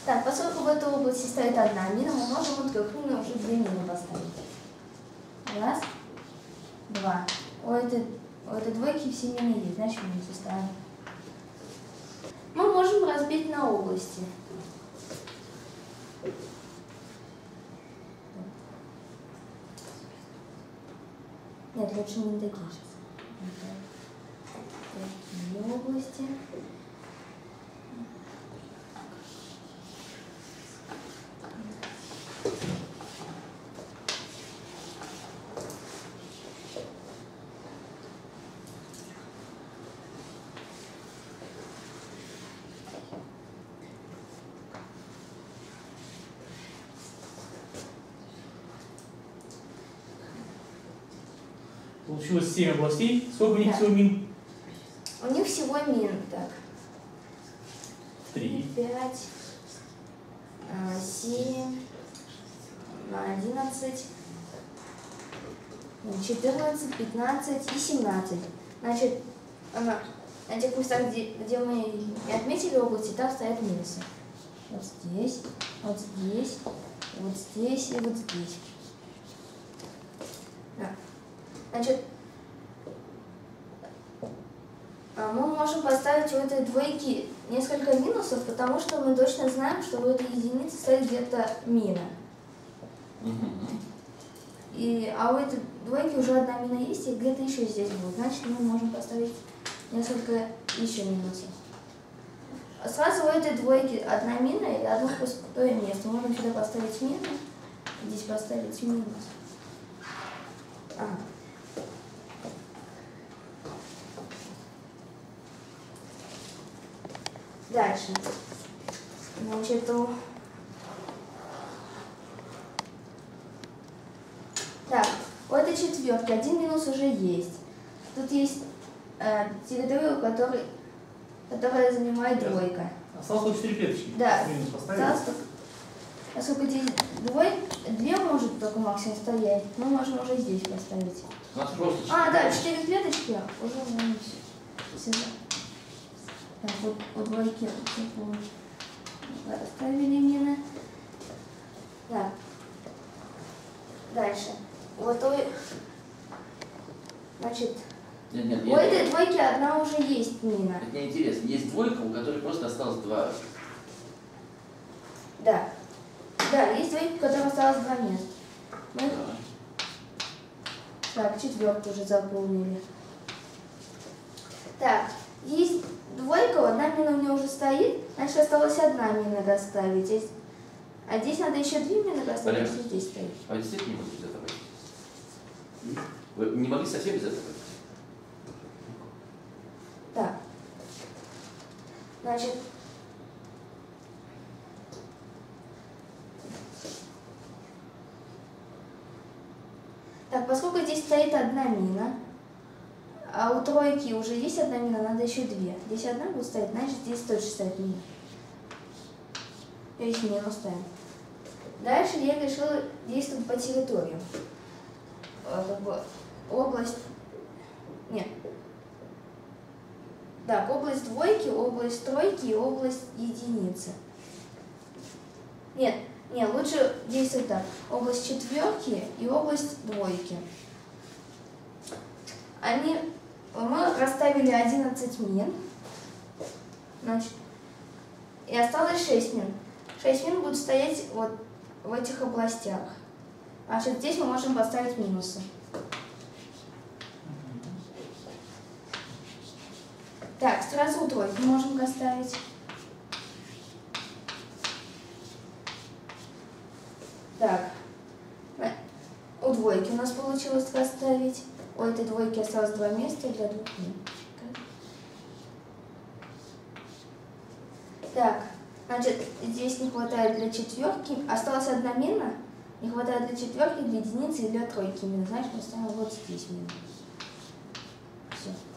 Так, поскольку в этой области стоит одна мина, мы можем у трех мин уже две мины поставить. Раз, два. У этой двойки все мины есть, значит минусы ставим. Мы можем разбить на области. Нет, лучше не такие сейчас. Такие области. Получилось 7 областей. Сколько у них Да. всего мин? У них всего мин, так. 3. 5, 7, 11, 14, 15 и 17. Значит, на тех местах, где мы не отметили области, там стоят минусы. Вот здесь, вот здесь, вот здесь и вот здесь. Да. Значит, мы можем поставить у этой двойки несколько минусов, потому что мы точно знаем, что у этой единицы стоит где-то мина. А у этой двойки уже одна мина есть, и где-то еще здесь будет. Значит, мы можем поставить несколько еще минусов. Сразу у этой двойки одна мина и одно пустое место. Можно сюда поставить мину, здесь поставить минус. Ага. Дальше. Значит, так, у этой четверки один минус уже есть. Тут есть территория, которая занимает двойка. Осталось только 4 клеточки. Да. Минус поставили. Поскольку здесь две может только максимум стоять, мы можем уже здесь поставить. Да, 4 клеточки уже можем сюда. Так, вот у двойки расставили мины. Так. Дальше. Вот значит, у этой двойки одна уже есть мина. Это мне интересно. Есть двойка, у которой просто осталось 2. Да. Да, есть двойка, у которой осталось 2 места. Так, четвертую уже заполнили. Так, есть двойка, одна мина у нее уже стоит, значит осталась одна мина доставить. А здесь надо еще 2 мины доставить, если здесь стоит. А вы действительно не могли без этого? Вы не могли совсем без этого? Так. Значит, так, поскольку здесь стоит одна мина, а у тройки уже есть одна мина, надо еще 2. Здесь одна будет стоять, значит здесь точно стоит мина. Здесь мину ставим. Дальше я решила действовать по территориям. Как бы область... Нет. Так, область двойки, область тройки и область единицы. Нет, лучше действовать так. Область четверки и область двойки. Мы расставили 11 мин. Значит, и осталось 6 мин. 6 мин будут стоять вот в этих областях. Значит, здесь мы можем поставить минусы. Так, сразу у тройки можем поставить. Так, у двойки у нас получилось расставить. У этой двойки осталось 2 места для 2 мин. Так, значит, здесь не хватает для четверки. Осталась одна мина. Не хватает для четверки, для единицы и для тройки мин. Значит, мы ставим вот здесь мину. Все.